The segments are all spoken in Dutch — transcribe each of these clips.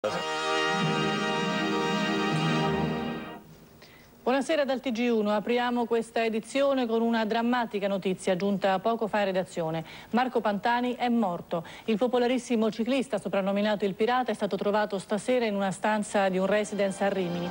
Buonasera dal TG1, apriamo questa edizione con una drammatica notizia giunta poco fa in redazione. Marco Pantani è morto. Il popolarissimo ciclista, soprannominato il Pirata, è stato trovato stasera in una stanza di un residence a Rimini.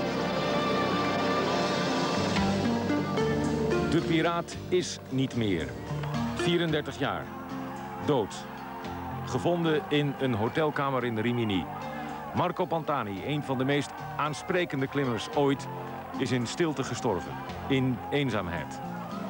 De Piraat is niet meer. 34 jaar. Dood. Gevonden in een hotelkamer in Rimini. Marco Pantani, een van de meest aansprekende klimmers ooit, is in stilte gestorven. In eenzaamheid.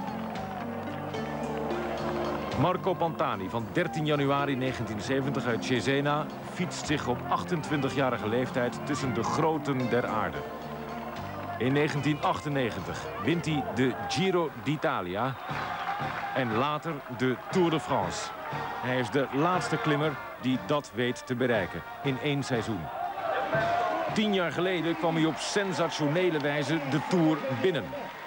Marco Pantani van 13 januari 1970 uit Cesena fietst zich op 28-jarige leeftijd tussen de groten der aarde. In 1998 wint hij de Giro d'Italia en later de Tour de France. Hij is de laatste klimmer die dat weet te bereiken in één seizoen. 10 jaar geleden kwam hij op sensationele wijze de Tour binnen.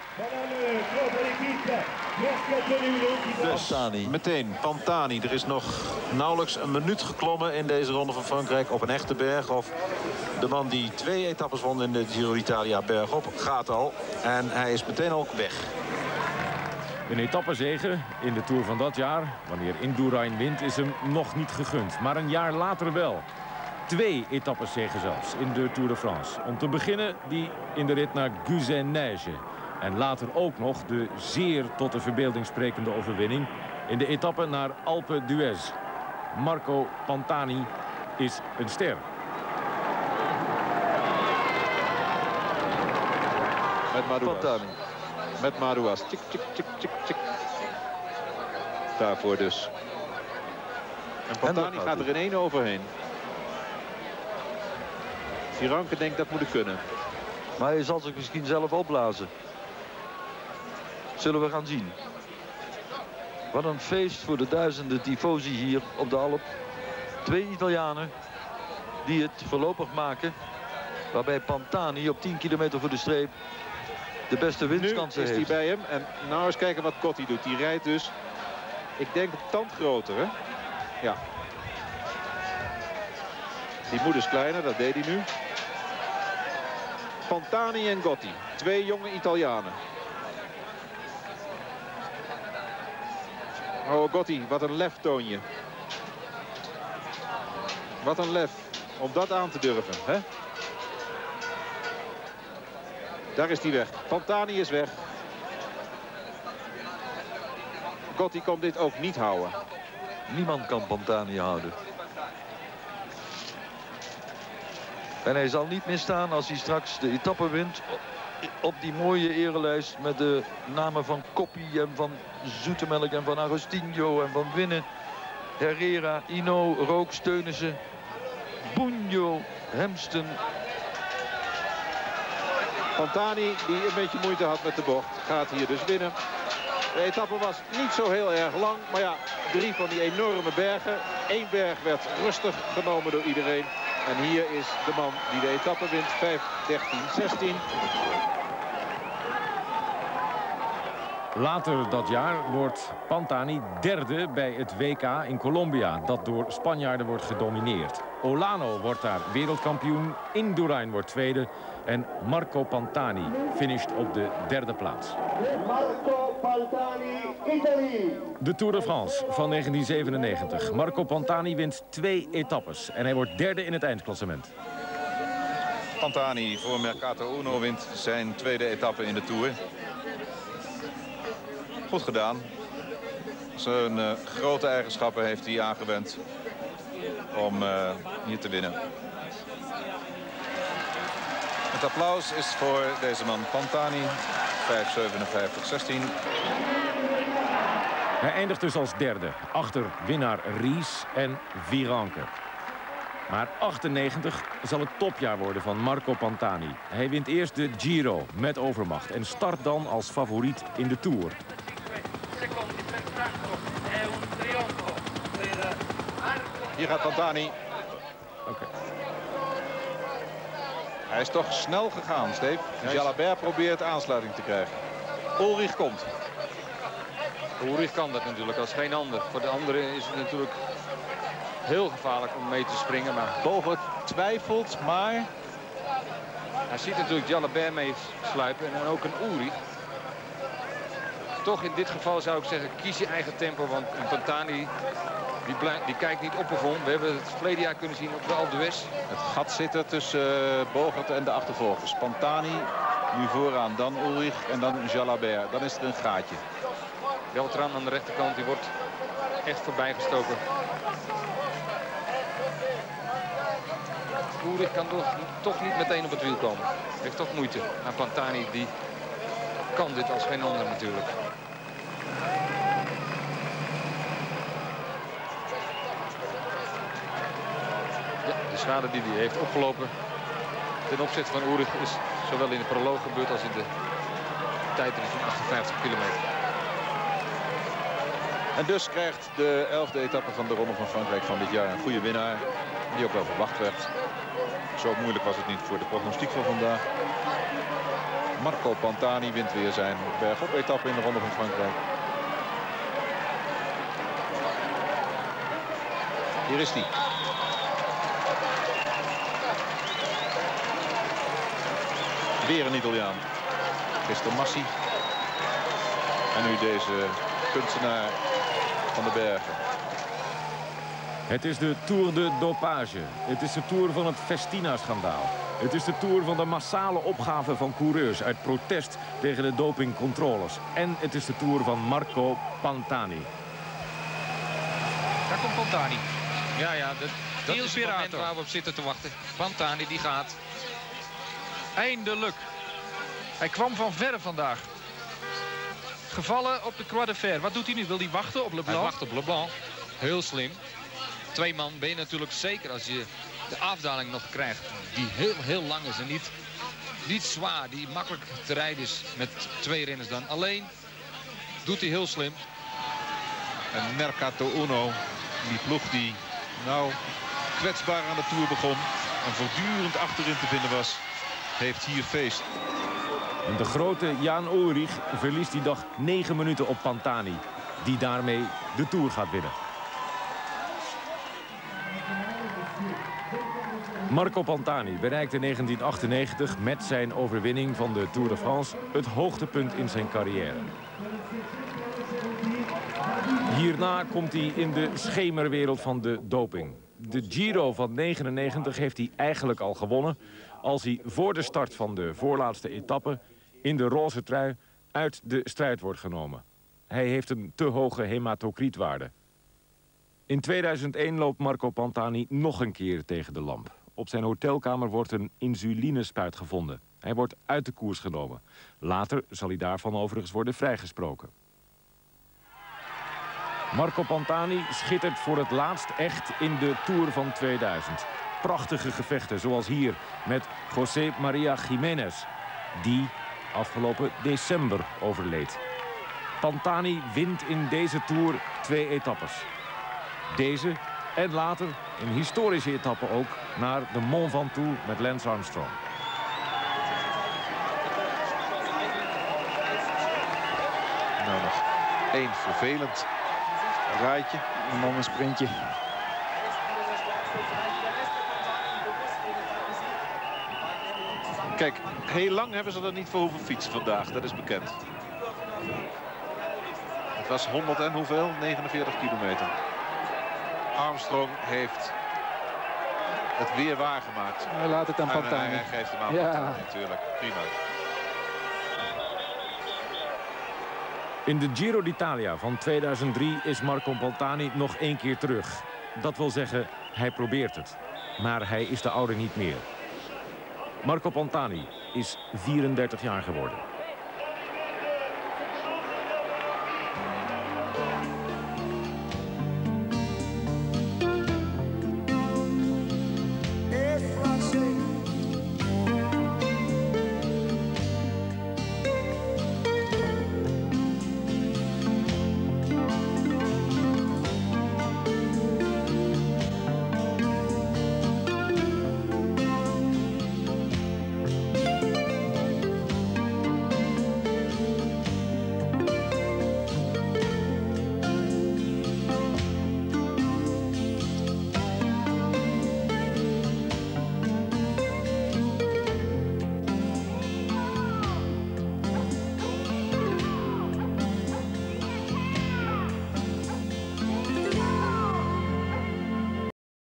Dus meteen Pantani. Er is nog nauwelijks een minuut geklommen in deze ronde van Frankrijk op een echte berg. Of de man die 2 etappes won in de Giro d'Italia bergop gaat al. En hij is meteen ook weg. Een etappezege in de Tour van dat jaar, wanneer Indurain wint, is hem nog niet gegund. Maar een jaar later wel. 2 etappezegen zelfs in de Tour de France. Om te beginnen die in de rit naar Guzen-Neige. En later ook nog de zeer tot de verbeelding sprekende overwinning in de etappe naar Alpe d'Huez. Marco Pantani is een ster. Met Madouas. Met Madouas. Tjik, tjik, tjik, tjik, tjik. Daarvoor dus. En Pantani gaat er in 1 overheen. Viranke denkt dat moet ik kunnen. Maar hij zal zich misschien zelf opblazen. Zullen we gaan zien. Wat een feest voor de duizenden tifosi hier op de Alp. 2 Italianen die het voorlopig maken. Waarbij Pantani op 10 kilometer voor de streep de beste winstkansen heeft. Nu is hij bij hem. En nou eens kijken wat Gotti doet. Die rijdt dus, ik denk, een tand groter, hè? Ja. Die moed is kleiner, dat deed hij nu. Pantani en Gotti. 2 jonge Italianen. Oh, Gotti, wat een leftoonje. Wat een lef om dat aan te durven, hè? Daar is hij weg. Pantani is weg. Gotti kon dit ook niet houden. Niemand kan Pantani houden. En hij zal niet misstaan als hij straks de etappe wint op die mooie erelijst met de namen van Coppi en van Zoetemelk en van Agostinho en van Winnen, Herrera, Hinault, Rook, Steunissen, Bugno, Hemsten. Pantani, die een beetje moeite had met de bocht, gaat hier dus winnen. De etappe was niet zo heel erg lang, maar ja, 3 van die enorme bergen. 1 berg werd rustig genomen door iedereen. En hier is de man die de etappe wint, 5, 13, 16. Later dat jaar wordt Pantani 3e bij het WK in Colombia, dat door Spanjaarden wordt gedomineerd. Olano wordt daar wereldkampioen, Indurain wordt 2e en Marco Pantani finisht op de 3e plaats. Marco Pantani, Italy. De Tour de France van 1997. Marco Pantani wint 2 etappes en hij wordt 3e in het eindklassement. Pantani voor Mercato Uno wint zijn 2e etappe in de Tour. Goed gedaan. Zijn grote eigenschappen heeft hij aangewend om hier te winnen. Het applaus is voor deze man Pantani. 5:57:16. Hij eindigt dus als 3e, achter winnaar Ries en Viranke. Maar 98 zal het topjaar worden van Marco Pantani. Hij wint eerst de Giro met overmacht en start dan als favoriet in de Tour. Hier gaat Pantani. Okay. Hij is toch snel gegaan, Steve. Jalabert probeert aansluiting te krijgen. Ulrich komt. Ulrich kan dat natuurlijk als geen ander. Voor de anderen is het natuurlijk heel gevaarlijk om mee te springen. Maar Bogert twijfelt, maar... hij ziet natuurlijk Jalabert mee sluipen en dan ook een Ulrich. Toch in dit geval zou ik zeggen, kies je eigen tempo. Want een Pantani die kijkt niet op of om. We hebben het verleden jaar kunnen zien op de Alpe d'Huez. Het gat zit er tussen Bogert en de achtervolgers. Pantani nu vooraan, dan Ulrich en dan Jalabert. Dan is er een gaatje. Beltran aan de rechterkant, die wordt echt voorbijgestoken. Ulrich kan toch niet meteen op het wiel komen. Heeft toch moeite. Maar Pantani die kan dit als geen ander natuurlijk. Ja, de schade die hij heeft opgelopen ten opzichte van Ulrich is zowel in de proloog gebeurd als in de tijdrit van 58 kilometer. En dus krijgt de 11e etappe van de Ronde van Frankrijk van dit jaar een goede winnaar. Die ook wel verwacht werd. Zo moeilijk was het niet voor de prognostiek van vandaag. Marco Pantani wint weer zijn bergop-etappe in de Ronde van Frankrijk. Hier is hij. Weer een Italiaan. Cristo Massi. En nu deze kunstenaar van de bergen. Het is de Tour de Dopage. Het is de Tour van het Festina-schandaal. Het is de Tour van de massale opgave van coureurs uit protest tegen de dopingcontroles. En het is de Tour van Marco Pantani. Daar komt Pantani. Ja, dat is het moment waar we op zitten te wachten. Pantani die gaat. Eindelijk. Hij kwam van ver vandaag. Gevallen op de Croix de Fer. Wat doet hij nu? Wil hij wachten op Leblanc? Hij wacht op Leblanc. Heel slim. 2 man ben je natuurlijk zeker als je de afdaling nog krijgt. Die heel lang is en niet zwaar. Die makkelijk te rijden is met 2 renners dan. Alleen doet hij heel slim. En Mercato Uno, die ploeg die nou kwetsbaar aan de Tour begon. En voortdurend achterin te vinden was, heeft hier feest. En de grote Jan Ulrich verliest die dag 9 minuten op Pantani. Die daarmee de Tour gaat winnen. Marco Pantani bereikte in 1998 met zijn overwinning van de Tour de France het hoogtepunt in zijn carrière. Hierna komt hij in de schemerwereld van de doping. De Giro van 99 heeft hij eigenlijk al gewonnen als hij voor de start van de voorlaatste etappe in de roze trui uit de strijd wordt genomen. Hij heeft een te hoge hematocrietwaarde. In 2001 loopt Marco Pantani nog een keer tegen de lamp. Op zijn hotelkamer wordt een insulinespuit gevonden. Hij wordt uit de koers genomen. Later zal hij daarvan overigens worden vrijgesproken. Marco Pantani schittert voor het laatst echt in de Tour van 2000. Prachtige gevechten zoals hier met José María Jiménez, die afgelopen december overleed. Pantani wint in deze Tour 2 etappes. Deze en later een historische etappe ook naar de Mont Ventoux met Lance Armstrong. Nou, nog 1 vervelend rijtje. Nog een sprintje. Kijk, heel lang hebben ze er niet voor hoeven fietsen vandaag. Dat is bekend. Het was 100 en hoeveel? 49 kilometer. Armstrong heeft het weer waargemaakt. Laat het aan Pantani. Hij geeft hem aan Pantani natuurlijk. Prima. In de Giro d'Italia van 2003 is Marco Pantani nog 1 keer terug. Dat wil zeggen, hij probeert het. Maar hij is de oude niet meer. Marco Pantani is 34 jaar geworden.